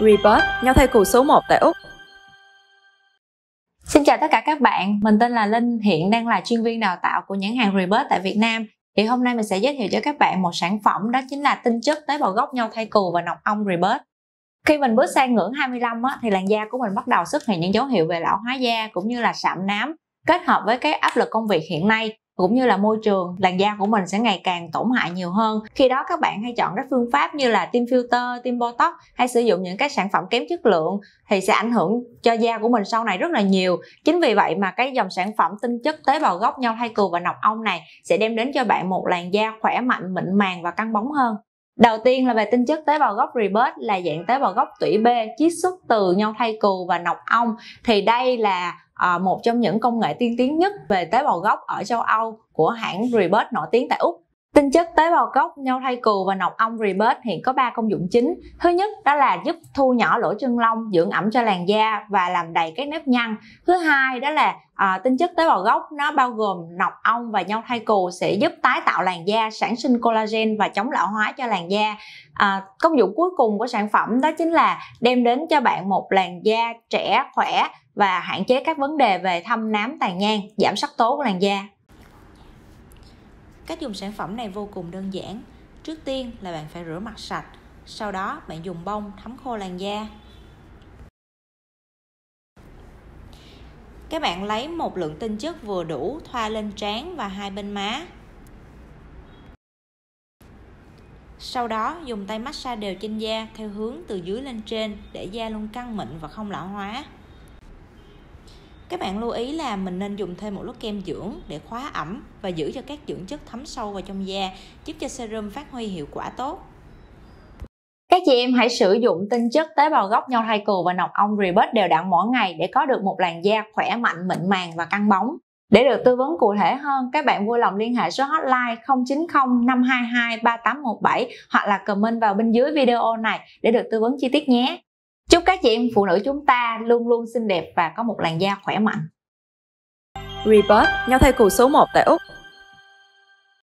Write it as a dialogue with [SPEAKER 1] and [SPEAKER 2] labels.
[SPEAKER 1] Rebirth, nhau thay cù số 1 tại Úc.
[SPEAKER 2] Xin chào tất cả các bạn, mình tên là Linh, hiện đang là chuyên viên đào tạo của nhãn hàng Rebirth tại Việt Nam. Thì hôm nay mình sẽ giới thiệu cho các bạn một sản phẩm, đó chính là tinh chất tế bào gốc nhau thay cù và nọc ong Rebirth. Khi mình bước sang ngưỡng 25 thì làn da của mình bắt đầu xuất hiện những dấu hiệu về lão hóa da cũng như là sạm nám. Kết hợp với cái áp lực công việc hiện nay cũng như là môi trường, làn da của mình sẽ ngày càng tổn hại nhiều hơn. Khi đó các bạn hay chọn các phương pháp như là tiêm filter, tiêm botox hay sử dụng những cái sản phẩm kém chất lượng thì sẽ ảnh hưởng cho da của mình sau này rất là nhiều. Chính vì vậy mà cái dòng sản phẩm tinh chất tế bào gốc nhau thay cù và nọc ong này sẽ đem đến cho bạn một làn da khỏe mạnh, mịn màng và căng bóng hơn. Đầu tiên là về tinh chất tế bào gốc Rebirth, là dạng tế bào gốc tủy B chiết xuất từ nhau thay cù và nọc ong. Thì đây là một trong những công nghệ tiên tiến nhất về tế bào gốc ở châu Âu của hãng Rebirth nổi tiếng tại Úc. Tinh chất tế bào gốc nhau thay cù và nọc ong Rebirth hiện có 3 công dụng chính. Thứ nhất đó là giúp thu nhỏ lỗ chân lông, dưỡng ẩm cho làn da và làm đầy các nếp nhăn. Thứ hai đó là tinh chất tế bào gốc nó bao gồm nọc ong và nhau thay cù sẽ giúp tái tạo làn da, sản sinh collagen và chống lão hóa cho làn da. Công dụng cuối cùng của sản phẩm đó chính là đem đến cho bạn một làn da trẻ, khỏe và hạn chế các vấn đề về thâm nám, tàn nhang, giảm sắc tố của làn da. Cách dùng sản phẩm này vô cùng đơn giản. Trước tiên là bạn phải rửa mặt sạch, sau đó bạn dùng bông thấm khô làn da. Các bạn lấy một lượng tinh chất vừa đủ thoa lên trán và hai bên má. Sau đó dùng tay massage đều trên da theo hướng từ dưới lên trên để da luôn căng mịn và không lão hóa. Các bạn lưu ý là mình nên dùng thêm một lớp kem dưỡng để khóa ẩm và giữ cho các dưỡng chất thấm sâu vào trong da, giúp cho serum phát huy hiệu quả tốt. Các chị em hãy sử dụng tinh chất tế bào gốc nhau thay cù và nọc ong Rebirth đều đặn mỗi ngày để có được một làn da khỏe mạnh, mịn màng và căng bóng. Để được tư vấn cụ thể hơn, các bạn vui lòng liên hệ số hotline 090 522 3817 hoặc là comment vào bên dưới video này để được tư vấn chi tiết nhé. Chúc các chị em phụ nữ chúng ta luôn luôn xinh đẹp và có một làn da khỏe mạnh.
[SPEAKER 1] Rebirth, nhau thay cù số 1 tại Úc.